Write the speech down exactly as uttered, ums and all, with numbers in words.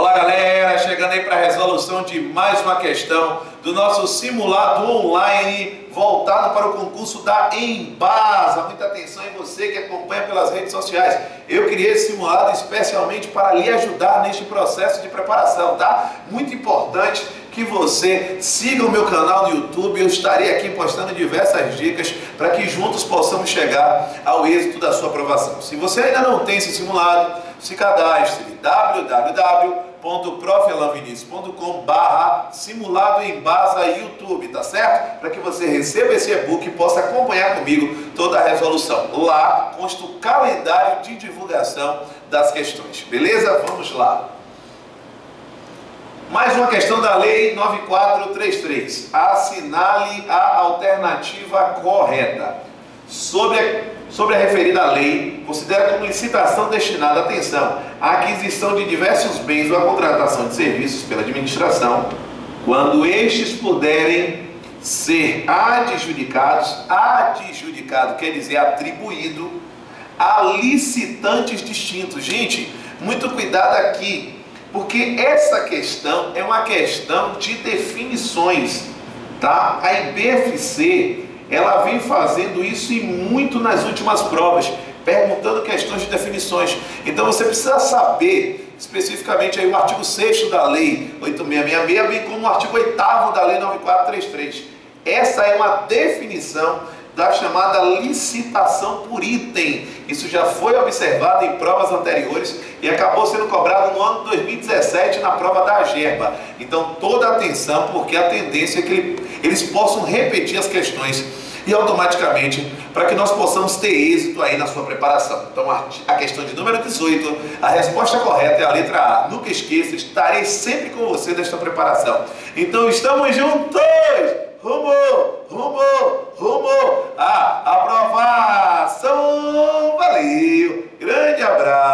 Olá galera, chegando aí para a resolução de mais uma questão do nosso simulado online voltado para o concurso da Embasa. Muita atenção em você que acompanha pelas redes sociais. Eu criei esse simulado especialmente para lhe ajudar neste processo de preparação, tá? Muito importante que você siga o meu canal no YouTube. Eu estarei aqui postando diversas dicas para que juntos possamos chegar ao êxito da sua aprovação. Se você ainda não tem esse simulado, se cadastre em w w w ponto prof alan vinicius ponto com barra simulado Embasa YouTube, tá certo? Para que você receba esse e-book e possa acompanhar comigo toda a resolução. Lá consta o calendário de divulgação das questões, beleza? Vamos lá. Mais uma questão da Lei nove quatro três três. Assinale a alternativa correta. Sobre a, sobre a referida lei, considera como licitação destinada, atenção, à aquisição de diversos bens ou à contratação de serviços pela administração, quando estes puderem ser adjudicados, adjudicado quer dizer atribuído, a licitantes distintos. Gente, muito cuidado aqui, porque essa questão é uma questão de definições, tá? A I B F C, ela vem fazendo isso e muito nas últimas provas, perguntando questões de definições. Então você precisa saber especificamente aí o artigo sexto da Lei oito seis seis seis, bem como o artigo oitavo da Lei nove quatro três três. Essa é uma definição da chamada licitação por item. Isso já foi observado em provas anteriores e acabou sendo cobrado no ano dois mil e dezessete na prova da AGERBA. Então toda atenção, porque a tendência é que eles possam repetir as questões e automaticamente, para que nós possamos ter êxito aí na sua preparação. Então a questão de número dezoito, a resposta correta é a letra A. Nunca esqueça, estarei sempre com você nesta preparação. Então estamos juntos! Rumo, rumo, rumo à aprovação! Valeu! Grande abraço!